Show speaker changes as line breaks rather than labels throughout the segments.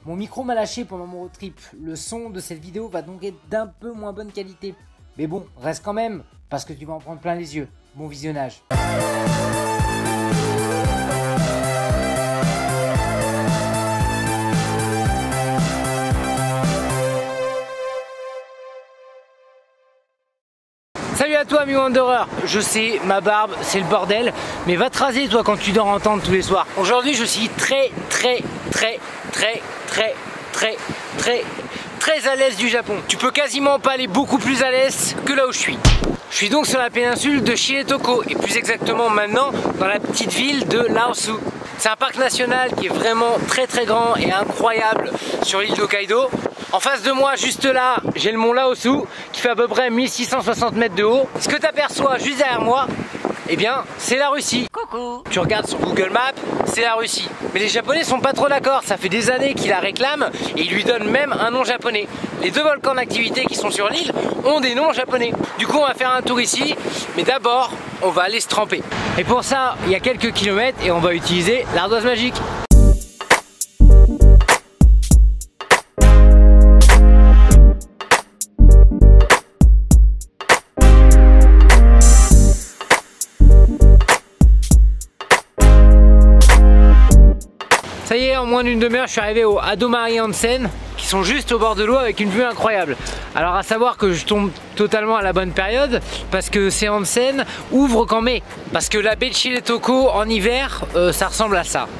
Mon micro m'a lâché pendant mon road trip. Le son de cette vidéo va donc être d'un peu moins bonne qualité. Mais bon, reste quand même, parce que tu vas en prendre plein les yeux. Bon visionnage. Salut à toi, ami Wanderer. Je sais, ma barbe, c'est le bordel, mais va te raser toi quand tu dors en tente tous les soirs. Aujourd'hui, je suis très à l'aise du Japon. Tu peux quasiment pas aller beaucoup plus à l'aise que là où je suis. Je suis donc sur la péninsule de Shiretoko et plus exactement maintenant dans la petite ville de Laosu. C'est un parc national qui est vraiment très grand et incroyable sur l'île d'Hokkaido. En face de moi, juste là, j'ai le mont Laosu qui fait à peu près 1660 mètres de haut. Ce que tu aperçois juste derrière moi, eh bien, c'est la Russie. Coucou. Tu regardes sur Google Maps, c'est la Russie. Mais les Japonais sont pas trop d'accord, ça fait des années qu'ils la réclament et ils lui donnent même un nom japonais. Les deux volcans d'activité qui sont sur l'île ont des noms japonais. Du coup, on va faire un tour ici, mais d'abord, on va aller se tremper. Et pour ça, il y a quelques kilomètres et on va utiliser l'ardoise magique. Ça y est, en moins d'une demi-heure, je suis arrivé au Adomari Onsen, qui sont juste au bord de l'eau avec une vue incroyable. Alors à savoir que je tombe totalement à la bonne période, parce que ces onsen ouvrent qu'en mai. Parce que la baie de Shiretoko en hiver, ça ressemble à ça.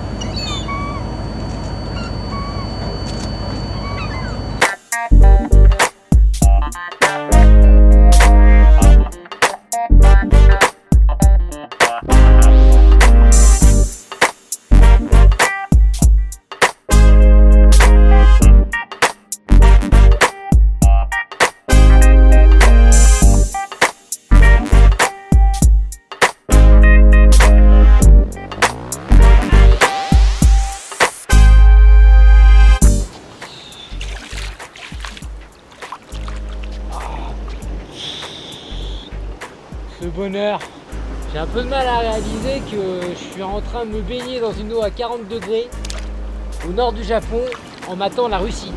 Ce bonheur. J'ai un peu de mal à réaliser que je suis en train de me baigner dans une eau à 40 degrés au nord du Japon en matant la Russie.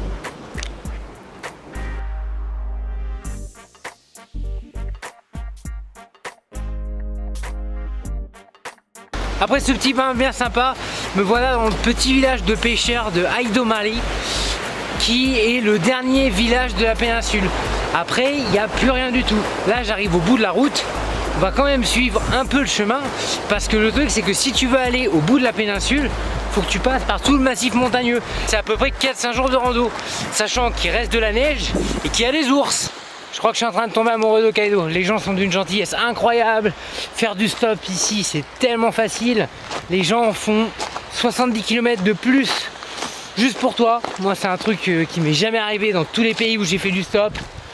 Après ce petit bain bien sympa, me voilà dans le petit village de pêcheurs de Aidomari, qui est le dernier village de la péninsule. Après, il n'y a plus rien du tout. Là, j'arrive au bout de la route. On va quand même suivre un peu le chemin, parce que le truc, c'est que si tu veux aller au bout de la péninsule, faut que tu passes par tout le massif montagneux. C'est à peu près 4-5 jours de rando, sachant qu'il reste de la neige et qu'il y a des ours. Je crois que je suis en train de tomber amoureux d'Hokkaido. Les gens sont d'une gentillesse incroyable. Faire du stop ici, c'est tellement facile. Les gens font 70 km de plus juste pour toi. Moi, c'est un truc qui m'est jamais arrivé dans tous les pays où j'ai fait du stop.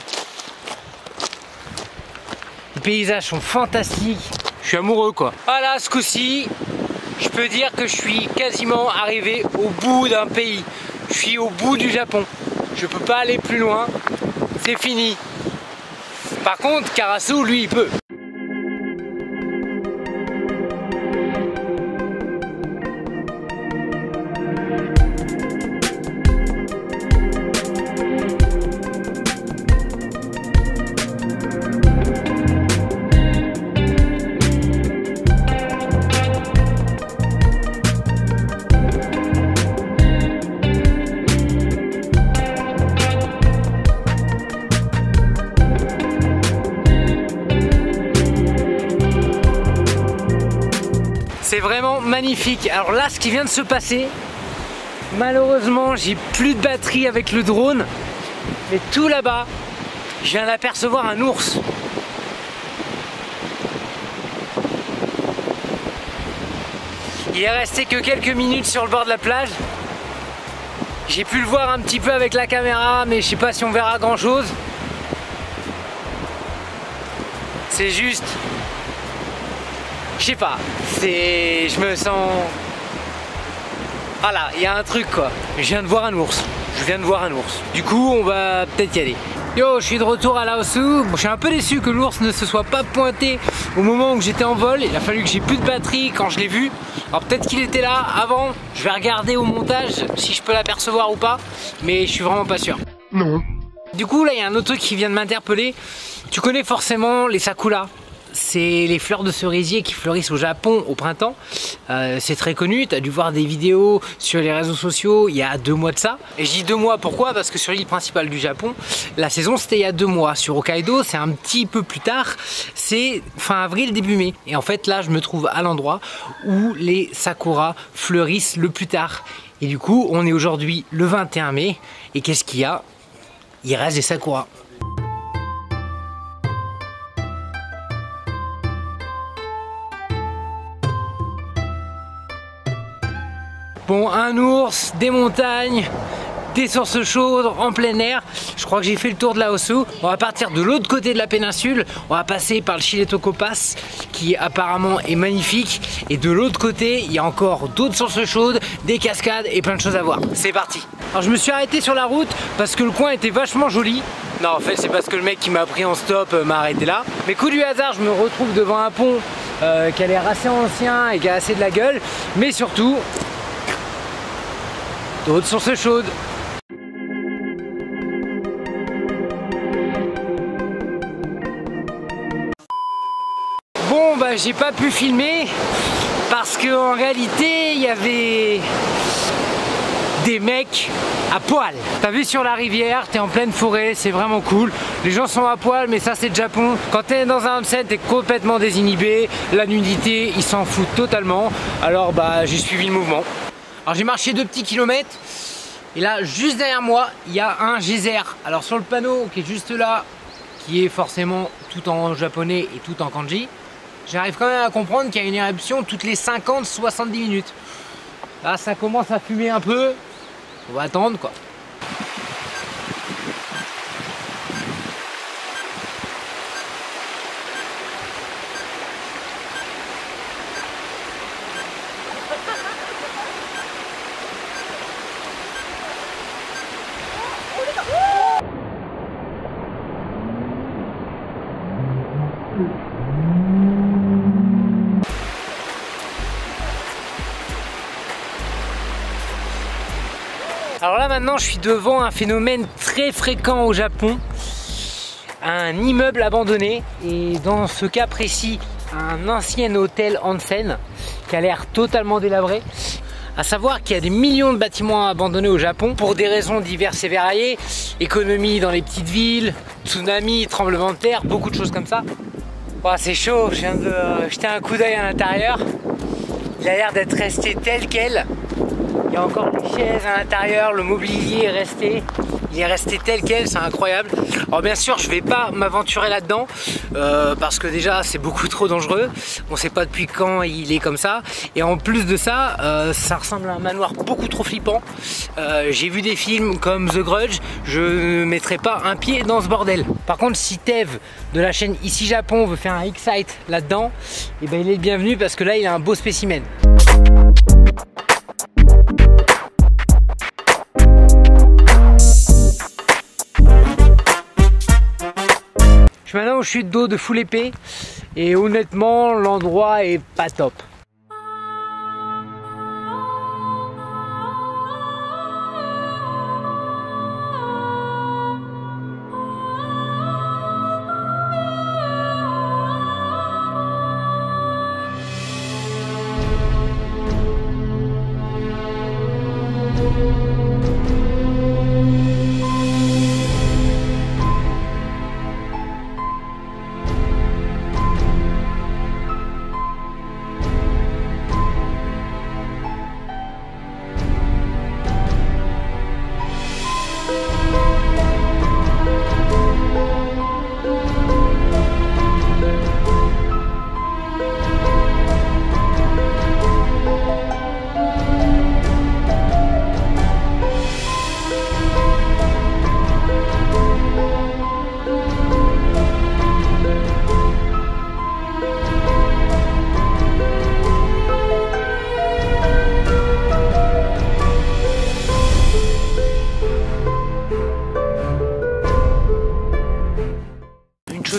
Les paysages sont fantastiques. Je suis amoureux, quoi. Voilà, ce coup-ci, je peux dire que je suis quasiment arrivé au bout d'un pays. Je suis au bout du Japon. Je peux pas aller plus loin. C'est fini. Par contre, Karasu, lui, il peut. C'est vraiment magnifique. Alors là, ce qui vient de se passer, malheureusement, j'ai plus de batterie avec le drone, mais tout là-bas, je viens d'apercevoir un ours. Il est resté que quelques minutes sur le bord de la plage. J'ai pu le voir un petit peu avec la caméra, mais je sais pas si on verra grand chose. C'est juste... Je sais pas, je me sens... Voilà, il y a un truc quoi. Je viens de voir un ours. Du coup, on va peut-être y aller. Yo, je suis de retour à Laosu. Bon, je suis un peu déçu que l'ours ne se soit pas pointé au moment où j'étais en vol. Il a fallu que j'ai plus de batterie quand je l'ai vu. Alors peut-être qu'il était là avant. Je vais regarder au montage si je peux l'apercevoir ou pas. Mais je suis vraiment pas sûr.
Non.
Du coup, là, il y a un autre truc qui vient de m'interpeller. Tu connais forcément les sakura. C'est les fleurs de cerisier qui fleurissent au Japon au printemps. C'est très connu, tu as dû voir des vidéos sur les réseaux sociaux il y a 2 mois de ça. Et je dis 2 mois, pourquoi? Parce que sur l'île principale du Japon, la saison c'était il y a 2 mois. Sur Hokkaido, c'est un petit peu plus tard, c'est fin avril, début mai. Et en fait là, je me trouve à l'endroit où les sakura fleurissent le plus tard. Et du coup, on est aujourd'hui le 21 mai. Et qu'est-ce qu'il y a? Il reste des sakura. Bon, un ours, des montagnes, des sources chaudes en plein air. Je crois que j'ai fait le tour de Laosu. On va partir de l'autre côté de la péninsule. On va passer par le Chiletoko Pass qui apparemment est magnifique. Et de l'autre côté, il y a encore d'autres sources chaudes, des cascades et plein de choses à voir. C'est parti. Alors je me suis arrêté sur la route parce que le coin était vachement joli. Non, en fait c'est parce que le mec qui m'a pris en stop m'a arrêté là. Mais coup du hasard, je me retrouve devant un pont qui a l'air assez ancien et qui a assez de la gueule. Mais surtout, d'autres sources chaudes. Bon bah j'ai pas pu filmer parce qu'en réalité il y avait des mecs à poil. T'as vu sur la rivière, t'es en pleine forêt, c'est vraiment cool. Les gens sont à poil, mais ça c'est le Japon. Quand t'es dans un onsen, t'es complètement désinhibé. La nudité, ils s'en foutent totalement. Alors bah j'ai suivi le mouvement. Alors j'ai marché 2 petits kilomètres et là juste derrière moi il y a un geyser. Alors sur le panneau qui est juste là, qui est forcément tout en japonais et tout en kanji, j'arrive quand même à comprendre qu'il y a une éruption toutes les 50-70 minutes. Là ça commence à fumer un peu, on va attendre quoi. Alors là maintenant je suis devant un phénomène très fréquent au Japon, un immeuble abandonné et dans ce cas précis un ancien hôtel onsen qui a l'air totalement délabré. À savoir qu'il y a des millions de bâtiments abandonnés au Japon pour des raisons diverses et variées, économie dans les petites villes, tsunami, tremblement de terre, beaucoup de choses comme ça. Oh, c'est chaud, je viens de jeter un coup d'œil à l'intérieur, il a l'air d'être resté tel quel. Il y a encore des chaises à l'intérieur, le mobilier est resté, il est resté tel quel, c'est incroyable. Alors bien sûr je vais pas m'aventurer là-dedans parce que déjà c'est beaucoup trop dangereux, on sait pas depuis quand il est comme ça. Et en plus de ça, ça ressemble à un manoir beaucoup trop flippant. J'ai vu des films comme The Grudge, je ne mettrai pas un pied dans ce bordel. Par contre si Tev de la chaîne Ici Japon veut faire un X-Site là-dedans, et ben il est le bienvenu parce que là il a un beau spécimen. Je suis maintenant au chute d'eau de Full Épée et honnêtement l'endroit est pas top.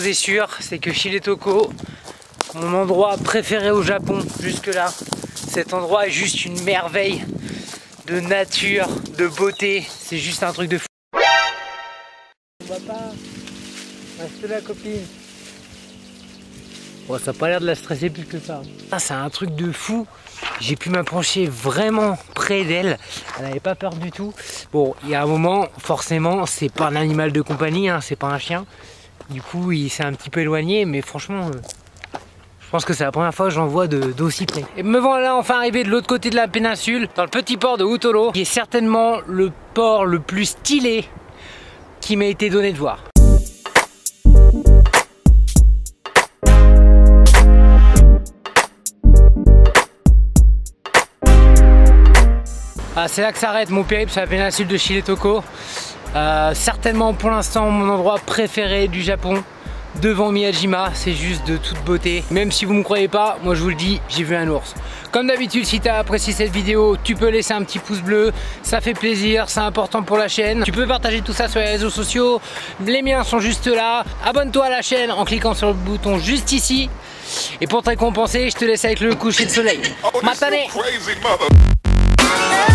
chose est sûre, c'est que Shile-Toko, mon endroit préféré au Japon jusque là, cet endroit est juste une merveille de nature, de beauté, c'est juste un truc de fou. Papa, reste là copine. Bon, ça n'a pas l'air de la stresser plus que ça. Ah, c'est un truc de fou. J'ai pu m'approcher vraiment près d'elle. Elle n'avait pas peur du tout. Bon, il y a un moment, forcément, c'est pas un animal de compagnie, hein, c'est pas un chien. Du coup, il s'est un petit peu éloigné, mais franchement, je pense que c'est la première fois que j'en vois d'aussi près. Et me voilà enfin arrivé de l'autre côté de la péninsule, dans le petit port de Utoro, qui est certainement le port le plus stylé qui m'a été donné de voir. Ah, c'est là que s'arrête mon périple sur la péninsule de Shile-Toko. Certainement pour l'instant mon endroit préféré du Japon, devant Miyajima, c'est juste de toute beauté. Même si vous ne me croyez pas, moi je vous le dis, j'ai vu un ours. Comme d'habitude, si tu as apprécié cette vidéo, tu peux laisser un petit pouce bleu, ça fait plaisir, c'est important pour la chaîne. Tu peux partager tout ça sur les réseaux sociaux, les miens sont juste là. Abonne-toi à la chaîne en cliquant sur le bouton juste ici. Et pour te récompenser, je te laisse avec le coucher de soleil. Matane!